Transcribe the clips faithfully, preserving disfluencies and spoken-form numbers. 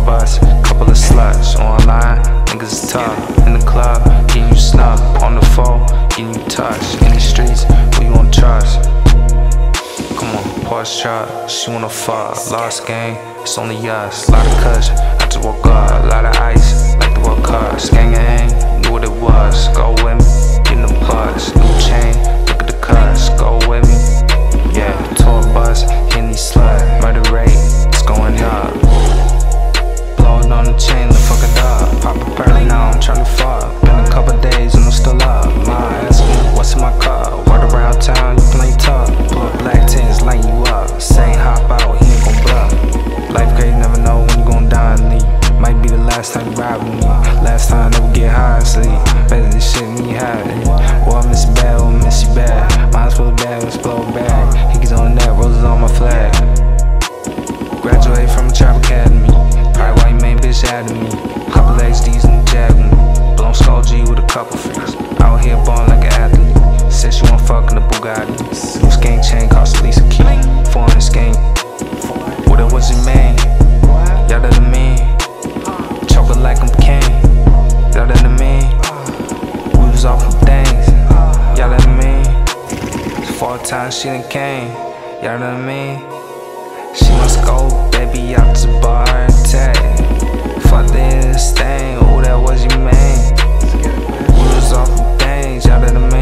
bus, couple of sluts. Online, niggas is tough. In the club, getting you snuff. On the phone, getting you touched. In the streets, who you wanna trust? Come on, Porsche truck, she wanna fuck. Lost game, it's only us. Lot of kush, I just woke up. Lot of ice, like the World Cup. Gang gang, knew what it was. Go with me, getting the plus. New chain, look at the cuts. Go with me, yeah. Tour bus, hitting these sluts. Murder rate, it's going up. Blowing on the chain, the fuck it up. Pop a perk, now I'm tryna fuck. Been a couple days and I'm still up. My ass, what's in my cup? Word around town, you play tough. Pull up black tins, light you up. Say hop out, he ain't gon' bluff. Life great, never know when you gon' die and leave. Might be the last time you ride with me. Last time I never get high and sleep. Better than shit me having. Well, I miss you bad, well, I miss you bad. Mine's full of bad, let's blow back. Hickeys on that, roses on my flag. Graduate from a trap academy. Probably why you main bitch out of me. Couple X Ds in the jag with me. Blown Skull G with a couple freaks. Out here ballin' like an athlete. Said she want fuck in the Bugatti. Loose gang chain cost at least a key. Foreign gang. What it was your man? Y'all know what I mean? Choking like I'm king. Y'all know what I mean? We was off them things. Y'all know what I mean? Four times she done came. Y'all know what I mean? She must go, baby, out to bar and tag. Fuck the stain, oh, that was your man. We was off the things, y'all know what I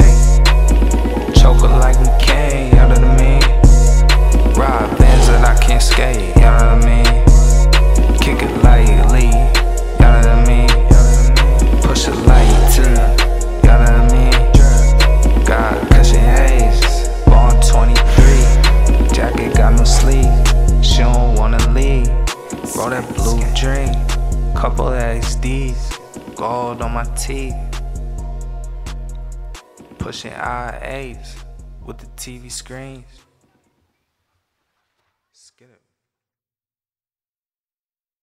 mean? Choker like we came, y'all know what I mean? Ride Benz that I can't skate, y'all know what I mean? Kick it lightly, y'all know what I mean? Push it light too, y'all know what I mean? God, cushion haze, born twenty-three. Jacket got no sleeve, she don't wanna leave. Roll that blue dream, couple X Ds, gold on my teeth. Pushing I eights with the T V screens.